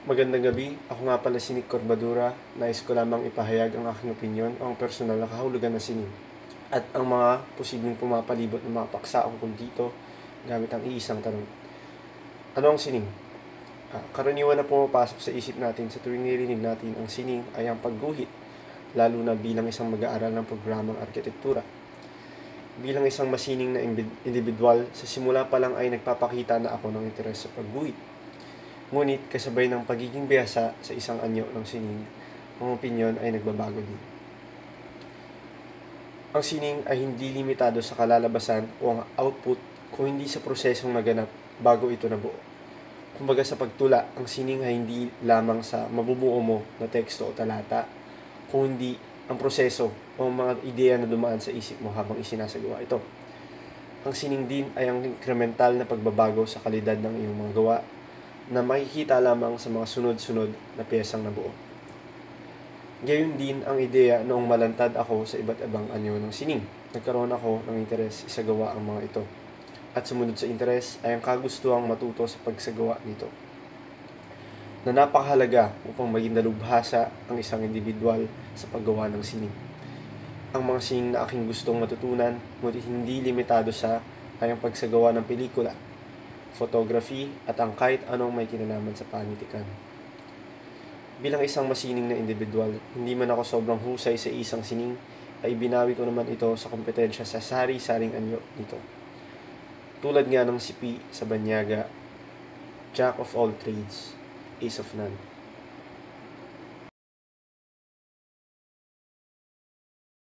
Magandang gabi, ako nga pala si Nick Corbadura. Nais ko lamang ipahayag ang aking opinyon o ang personal na kahulugan ng sining at ang mga posibleng pumapalibot ng mga paksa ukol dito gamit ang iisang tanong. Ano ang sining? Karaniwan na pumapasok sa isip natin sa tuwing nirinig natin ang sining ay ang pagguhit, lalo na bilang isang mag-aaral ng programang arkitektura. Bilang isang masining na individual, sa simula pa lang ay nagpapakita na ako ng interes sa pagguhit. Ngunit kasabay ng pagiging bihasa sa isang anyo ng sining, ang opinyon ay nagbabago din. Ang sining ay hindi limitado sa kalalabasan o ang output kung hindi sa prosesong naganap bago ito nabuo. Kumbaga sa pagtula, ang sining ay hindi lamang sa mabubuo mo na teksto o talata, kung hindi ang proseso o mga ideya na dumaan sa isip mo habang isinasagawa ito. Ang sining din ay ang incremental na pagbabago sa kalidad ng iyong mga gawa na makikita lamang sa mga sunod-sunod na piyesang nabuo. Gayon din ang ideya noong malantad ako sa iba't ibang anyo ng sining. Nagkaroon ako ng interes isagawa ang mga ito. At sumunod sa interes ay ang kagustuhang matuto sa pagsagawa nito. Na napakahalaga upang maging dalubhasa ang isang individual sa paggawa ng sining. Ang mga sining na aking gustong matutunan, ngunit hindi limitado sa ay ang pagsagawa ng pelikula, photography, at ang kahit anong may kinalaman sa panitikan. Bilang isang masining na individual, hindi man ako sobrang husay sa isang sining, ay binawi ko naman ito sa kompetensya sa sari-saring anyo nito. Tulad nga ng sipi sa banyaga, Jack of all trades, ace of none.